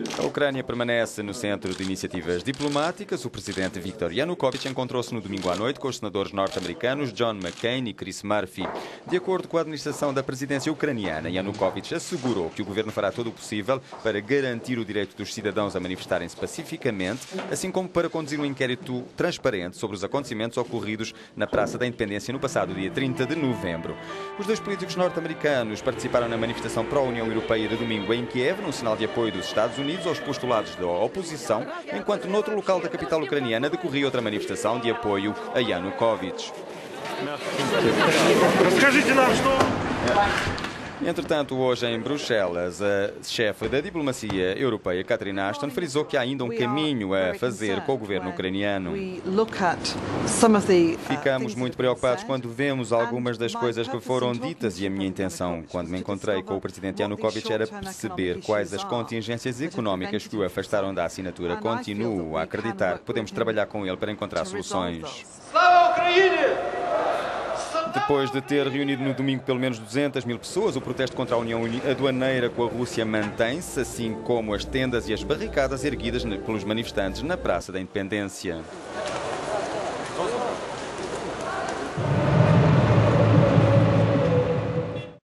A Ucrânia permanece no centro de iniciativas diplomáticas. O presidente Viktor Yanukovych encontrou-se no domingo à noite com os senadores norte-americanos John McCain e Chris Murphy. De acordo com a administração da presidência ucraniana, Yanukovych assegurou que o governo fará todo o possível para garantir o direito dos cidadãos a manifestarem-se pacificamente, assim como para conduzir um inquérito transparente sobre os acontecimentos ocorridos na Praça da Independência no passado dia 30 de novembro. Os dois políticos norte-americanos participaram na manifestação pró-União Europeia de domingo em Kiev, num sinal de apoio dos Estados Unidos aos postulados da oposição, enquanto noutro local da capital ucraniana decorria outra manifestação de apoio a Yanukovych. Entretanto, hoje em Bruxelas, a chefe da diplomacia europeia, Catherine Ashton, frisou que há ainda um caminho a fazer com o governo ucraniano. Ficamos muito preocupados quando vemos algumas das coisas que foram ditas e a minha intenção, quando me encontrei com o presidente Yanukovych, era perceber quais as contingências económicas que o afastaram da assinatura. Continuo a acreditar que podemos trabalhar com ele para encontrar soluções. Depois de ter reunido no domingo pelo menos 200 mil pessoas, o protesto contra a União Aduaneira com a Rússia mantém-se, assim como as tendas e as barricadas erguidas pelos manifestantes na Praça da Independência.